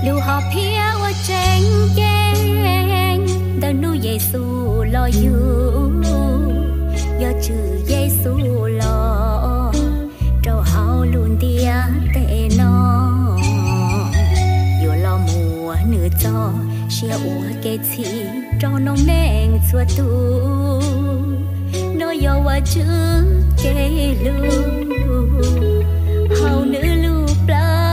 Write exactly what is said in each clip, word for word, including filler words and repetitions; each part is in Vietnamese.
lưu họ phía ở trên gian đời nu Giêsu lo yêu do chữ Giêsu lo trâu hao luôn tia tệ nó dù lo mùa nửa cho xia ua kê chi trâu nông neng chua tu nói yêu qua chữ kê lưu hao nữ lưu plơ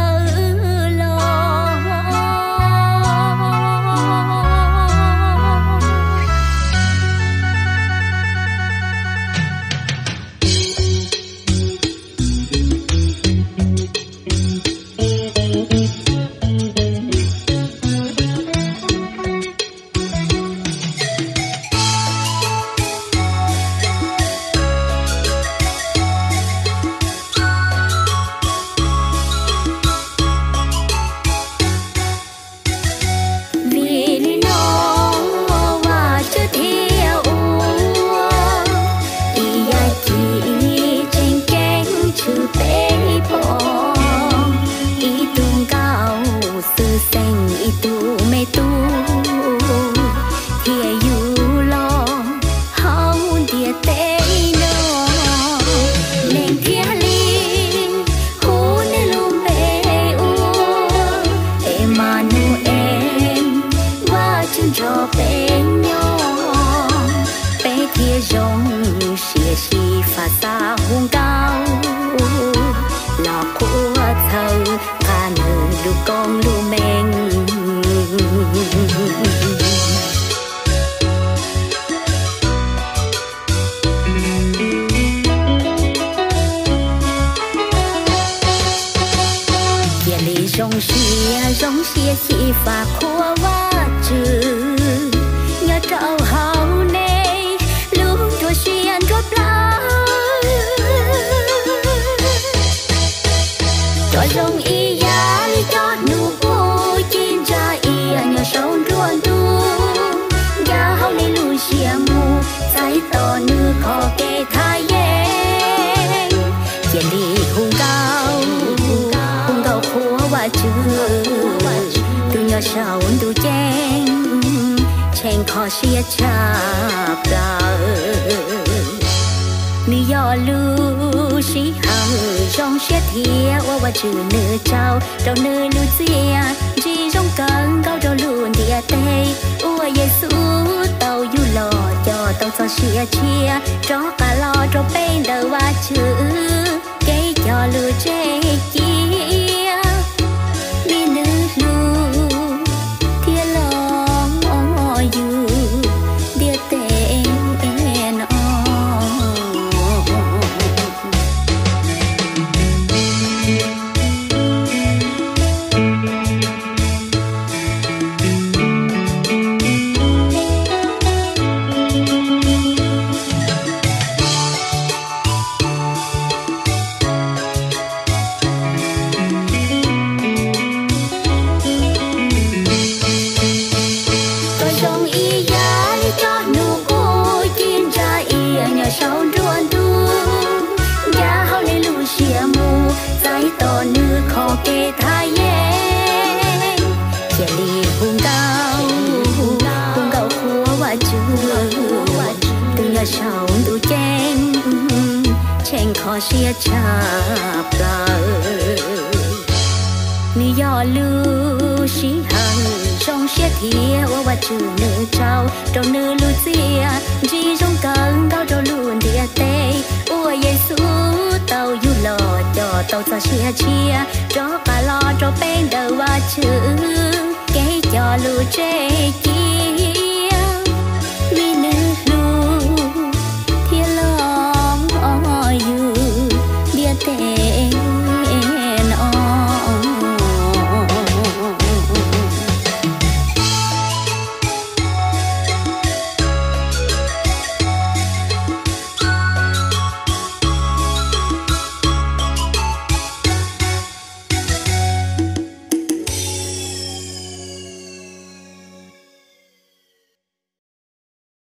cho bên đời qua chữ cái cho lưu chế chi